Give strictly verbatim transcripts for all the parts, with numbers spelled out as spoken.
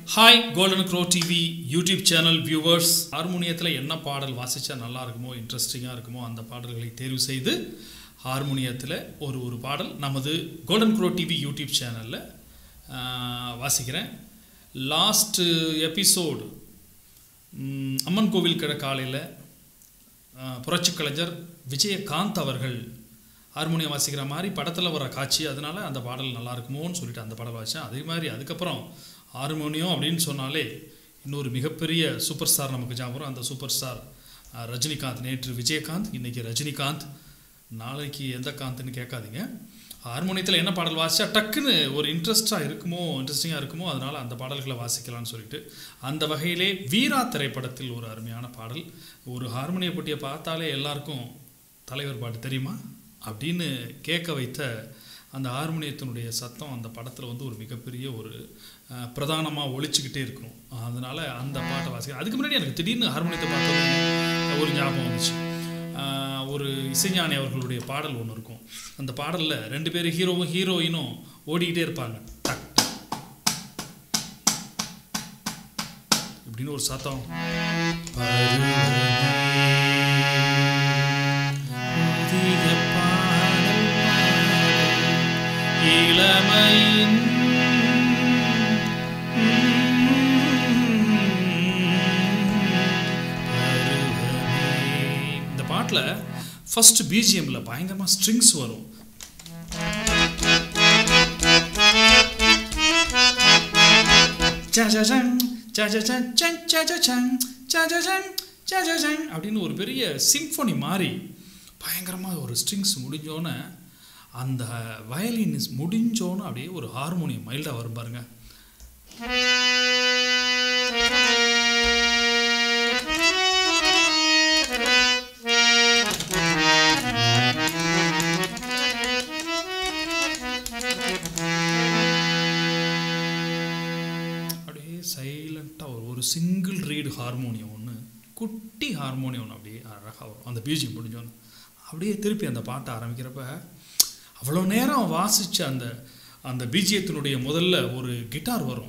Hi golden crow TV YouTube channel viewers. ஹார்மோனியத்தில் என்ன பாடல் வாசித்தா நல்லா இருக்குமோ, இன்ட்ரெஸ்டிங்காக இருக்குமோ அந்த பாடல்களை தேர்வு செய்து ஹார்மோனியத்தில் ஒரு ஒரு பாடல் நமது கோல்டன் க்ரோ டிவி யூடியூப் சேனலில் வாசிக்கிறேன். லாஸ்ட்டு எபிசோடு அம்மன் கோவில் கிட காலையில் புரட்சி கலைஞர் விஜயகாந்த் அவர்கள் ஹார்மோனியம் வாசிக்கிற மாதிரி படத்தில் வர காட்சி, அதனால் அந்த பாடல் நல்லா இருக்குமோன்னு சொல்லிட்டு அந்த பாடல் வாசித்தேன். அதே மாதிரி அதுக்கப்புறம் ஹார்மோனியம் அப்படின்னு சொன்னாலே இன்னொரு மிகப்பெரிய சூப்பர் ஸ்டார் நமக்கு ஞாபகம். அந்த சூப்பர் ஸ்டார் ரஜினிகாந்த். நேற்று விஜயகாந்த், இன்றைக்கி ரஜினிகாந்த், நாளைக்கு எந்த காந்த்னு கேட்காதீங்க. ஹார்மோனியத்தில் என்ன பாடல் வாசித்தா டக்குன்னு ஒரு இன்ட்ரெஸ்டாக இருக்குமோ, இன்ட்ரெஸ்டிங்காக இருக்குமோ, அதனால் அந்த பாடல்களை வாசிக்கலாம்னு சொல்லிட்டு அந்த வகையிலே வீரா திரைப்படத்தில் ஒரு அருமையான பாடல். ஒரு ஹார்மோனிய போட்டியை பார்த்தாலே எல்லாருக்கும் தலைவர் பாட்டு தெரியுமா அப்படின்னு கேட்க வைத்த அந்த ஹார்மோனியத்தினுடைய சத்தம் அந்த படத்தில் வந்து ஒரு மிகப்பெரிய ஒரு பிரதானமாக ஒழிச்சுக்கிட்டே இருக்கும். அதனால் அந்த பாட்டை வாசிக்க அதுக்கு முன்னாடி எனக்கு திடீர்னு ஹார்மோனியத்தை பார்த்தோம் ஒரு ஞாபகம் வந்துச்சு. ஒரு இசைஞானி அவர்களுடைய பாடல் ஒன்று இருக்கும். அந்த பாடலில் ரெண்டு பேரும் ஹீரோவும் ஹீரோயினும் ஓடிக்கிட்டே இருப்பாங்க. டக் இப்படின்னு ஒரு சத்தம். இளமையின் இந்த பாட்டில் ஃபர்ஸ்ட் பிஜிஎம்ல பயங்கரமாக ஸ்ட்ரிங்ஸ் வரும். அப்படின்னு ஒரு பெரிய சிம்ஃபோனி மாதிரி பயங்கரமாக ஒரு ஸ்ட்ரிங்ஸ் முடிஞ்சோன்னே அந்த வயலின்ஸ் முடிஞ்சோன்னு அப்படியே ஒரு ஹார்மோனியம் மைல்டாக வரும் பாருங்க. அப்படியே சைலண்டாக ஒரு ஒரு சிங்கிள் ரீடு ஹார்மோனியம் ஒன்று, குட்டி ஹார்மோனியம் ஒன்று அப்படியே அழகாக வரும். அந்த பிஜிஎம் முடிஞ்சோன்னு அப்படியே திருப்பி அந்த பாட்டை ஆரம்பிக்கிறப்ப அவ்வளோ நேரம் வாசித்த அந்த அந்த பிஜிஎத்தினுடைய முதல்ல ஒரு கிட்டார் வரும்.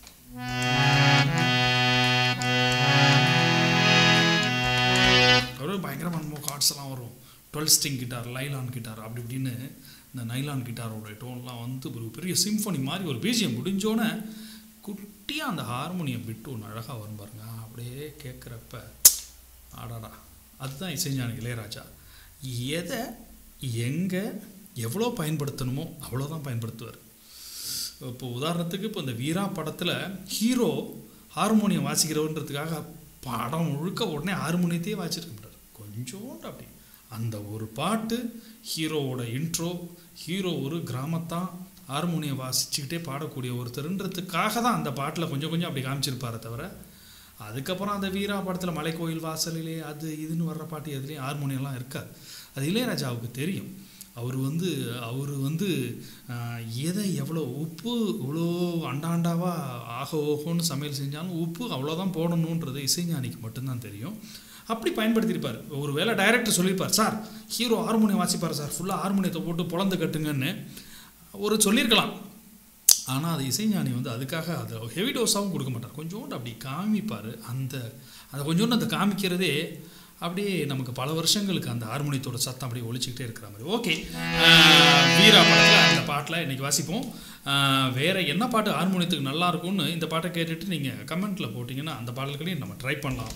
ஒரு பயங்கரமான கார்ட்ஸ் எல்லாம் வரும். Twelve string guitar, nylon guitar, அப்படி இப்படின்னு இந்த நைலான் கிட்டாரோட டோன்லாம் வந்து ஒரு பெரிய சிம்ஃபோனி மாதிரி ஒரு பிஜிஎம் முடிஞ்சோன்னே குட்டியாக அந்த ஹார்மோனியம் விட்டு ஒன்று அழகாக வரும் பாருங்க. அப்படியே கேட்குறப்ப ஆடாடா, அதுதான் இசைஞானி இளையராஜா. எதை எங்கே எவ்வளோ பயன்படுத்தணுமோ அவ்வளோதான் பயன்படுத்துவார். இப்போ உதாரணத்துக்கு இப்போ இந்த வீரா படத்தில் ஹீரோ ஹார்மோனியம் வாசிக்கிறவன்றதுக்காக படம் முழுக்க உடனே ஹார்மோனியத்தையே வாசிச்சிருக்க மாட்டார். கொஞ்சோண்டு அப்படி அந்த ஒரு பாட்டு ஹீரோவோட இன்ட்ரோ, ஹீரோ ஒரு கிராமத்தான் ஹார்மோனியம் வாசிச்சுக்கிட்டே பாடக்கூடிய ஒருத்தருன்றதுக்காக தான் அந்த பாட்டில் கொஞ்சம் கொஞ்சம் அப்படி காமிச்சிருப்பாரே தவிர, அதுக்கப்புறம் அந்த வீரா படத்தில் மலைக்கோயில் வாசலிலே அது இதுன்னு வர்ற பாட்டு எதுலேயும் ஹார்மோனியம்லாம் இருக்காது. அது இளையராஜாவுக்கு தெரியும். அவர் வந்து அவர் வந்து எதை எவ்வளோ உப்பு இவ்வளோ அண்டாண்டாவாக ஆக ஓகோன்னு சமையல் செஞ்சாலும் உப்பு அவ்வளோதான் போடணுன்றது இசைஞானிக்கு மட்டும்தான் தெரியும். அப்படி பயன்படுத்தியிருப்பார். ஒரு வேளை டைரக்டர் சொல்லியிருப்பார், சார் ஹீரோ ஹார்மோனியம் வாசிப்பார் சார், ஃபுல்லாக ஹார்மோனியத்தை போட்டு பொழந்து கட்டுங்கன்னு ஒரு சொல்லியிருக்கலாம். ஆனால் அது இசைஞானி வந்து அதுக்காக அதை ஹெவி டோஸாகவும் கொடுக்க மாட்டார். கொஞ்சோண்டு அப்படி காமிப்பார். அந்த அதை கொஞ்சோண்டு அந்த காமிக்கிறதே அப்படியே நமக்கு பல வருஷங்களுக்கு அந்த ஹார்மோனியத்தோட சத்தம் அப்படியே ஒழிச்சிக்கிட்டே இருக்கிற மாதிரி. ஓகே, வீரா படத்தில் அந்த பாட்டில் இன்றைக்கி வாசிப்போம். வேறு என்ன பாட்டு ஹார்மோனியத்துக்கு நல்லா இருக்கும்னு இந்த பாட்டை கேட்டுட்டு நீங்கள் கமெண்ட்டில் போட்டிங்கன்னா அந்த பாடல்களையும் நம்ம ட்ரை பண்ணலாம்.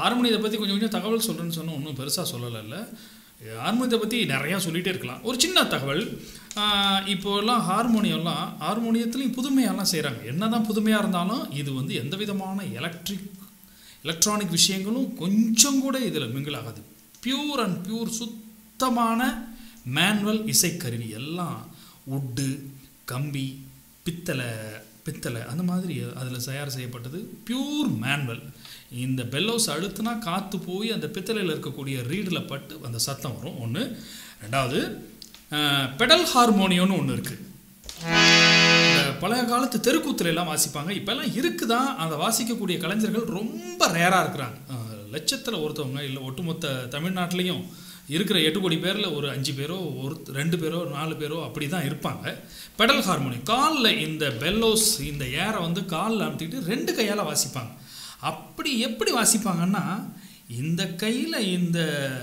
ஹார்மோனியத்தை பற்றி கொஞ்சம் கொஞ்சம் தகவல் சொல்கிறேன்னு சொன்னால் ஒன்றும் பெருசாக சொல்லலைல்ல. ஹார்மோனியத்தை பற்றி நிறையா சொல்லிகிட்டே இருக்கலாம். ஒரு சின்ன தகவல், இப்போல்லாம் ஹார்மோனியம்லாம் ஹார்மோனியத்துலேயும் புதுமையெல்லாம் செய்கிறாங்க. என்ன தான் புதுமையாக இருந்தாலும் இது வந்து எந்த விதமான எலக்ட்ரிக் எலக்ட்ரானிக் விஷயங்களும் கொஞ்சம் கூட இதில் மிங்கிள் ஆகாது. பியூர் அண்ட் பியூர் சுத்தமான மேனுவல் இசைக்கருவி. எல்லாம் உட்டு, கம்பி, பித்தளை பித்தளை அந்த மாதிரி அதில் தயார் செய்யப்பட்டது. Pure manual. இந்த பெல்லோஸ் அழுத்துனா காற்று போய் அந்த பித்தளையில் இருக்கக்கூடிய ரீடில் பட்டு அந்த சத்தம் வரும். ஒன்று. ரெண்டாவது, பெடல் ஹார்மோனியம்னு ஒன்று இருக்குது. இந்த பழைய காலத்து தெருக்கூத்துலாம் வாசிப்பாங்க. இப்போல்லாம் இருக்குதான், அந்த வாசிக்கக்கூடிய கலைஞர்கள் ரொம்ப ரேராக இருக்கிறாங்க. லட்சத்தில் ஒருத்தவங்க இல்லை ஒட்டுமொத்த தமிழ்நாட்டிலையும் இருக்கிற எட்டு கோடி பேரில் ஒரு அஞ்சு பேரோ ஒரு ரெண்டு பேரோ நாலு பேரோ அப்படி தான் இருப்பாங்க. பெடல் ஹார்மோனியம் காலில் இந்த பெல்லோஸ் இந்த ஏரை வந்து காலில் அமுத்திட்டு ரெண்டு கையால் வாசிப்பாங்க. அப்படி எப்படி வாசிப்பாங்கன்னா, இந்த கையில் இந்த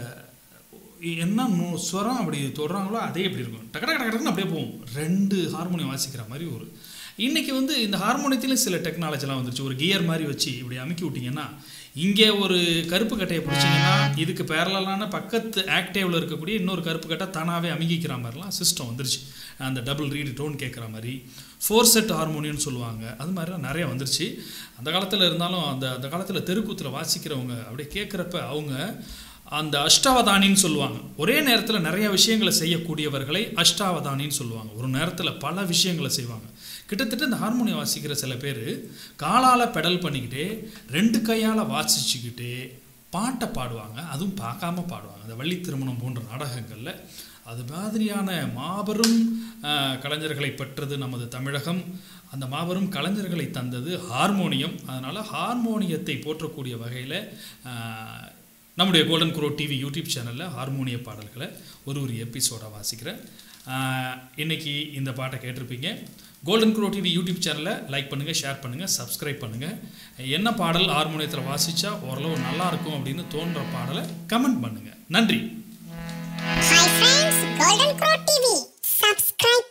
என்ன ஸ்வரம் அப்படி தொடுறாங்களோ அதே எப்படி இருக்கும், டக்கு டக்கு டக்குன்னு அப்படியே போகும். ரெண்டு ஹார்மோனியம் வாசிக்கிற மாதிரி ஒரு. இன்றைக்கி வந்து இந்த ஹார்மோனியத்திலும் சில டெக்னாலஜிலாம் வந்துருச்சு. ஒரு கியர் மாதிரி வச்சு இப்படி அமுக்கி விட்டிங்கன்னா, இங்கே ஒரு கருப்பு கட்டையை பிடிச்சிங்கன்னா இதுக்கு பேரலான பக்கத்து ஆக்டேவில் இருக்கக்கூடிய இன்னொரு கருப்பு கட்டை தானாகவே அமுக்கிக்கிற மாதிரிலாம் சிஸ்டம் வந்துருச்சு. அந்த டபுள் ரீடு டோன் கேட்குற மாதிரி ஃபோர் செட் ஹார்மோனியம்னு சொல்லுவாங்க. அது மாதிரிலாம் நிறைய வந்துருச்சு. அந்த காலத்தில் இருந்தாலும் அந்த அந்த காலத்தில் தெருக்கூத்தில் வாசிக்கிறவங்க அப்படியே கேட்குறப்ப அவங்க அந்த அஷ்டாவதானின்னு சொல்லுவாங்க. ஒரே நேரத்தில் நிறைய விஷயங்களை செய்யக்கூடியவர்களை அஷ்டாவதானின்னு சொல்லுவாங்க. ஒரு நேரத்தில் பல விஷயங்களை செய்வாங்க. கிட்டத்தட்ட இந்த ஹார்மோனியம் வாசிக்கிற சில பேர் காலால் பெடல் பண்ணிக்கிட்டே ரெண்டு கையால் வாசிச்சுக்கிட்டே பாட்டை பாடுவாங்க. அதுவும் பார்க்காம பாடுவாங்க. அந்த வள்ளி திருமணம் போன்ற நாடகங்களில் அது மாதிரியான மாபெரும் கலைஞர்களை பெற்றது நமது தமிழகம். அந்த மாபெரும் கலைஞர்களை தந்தது ஹார்மோனியம். அதனால் ஹார்மோனியத்தை போற்றக்கூடிய வகையில் நம்முடைய கோல்டன் குரோ டிவி யூடியூப் சேனலில் ஹார்மோனிய பாடல்களை ஒரு ஒரு எபிசோடாக வாசிக்கிறேன். இன்றைக்கி இந்த பாட்டை கேட்டிருப்பீங்க. கோல்டன் குரோ டிவி யூடியூப் சேனலை லைக் பண்ணுங்கள், ஷேர் பண்ணுங்கள், சப்ஸ்கிரைப் பண்ணுங்கள். என்ன பாடல் ஹார்மோனியத்தில் வாசித்தா ஓரளவு நல்லாயிருக்கும் அப்படின்னு தோன்ற பாடலை கமெண்ட் பண்ணுங்கள். நன்றி. Hi friends, Golden Crow T V. Subscribe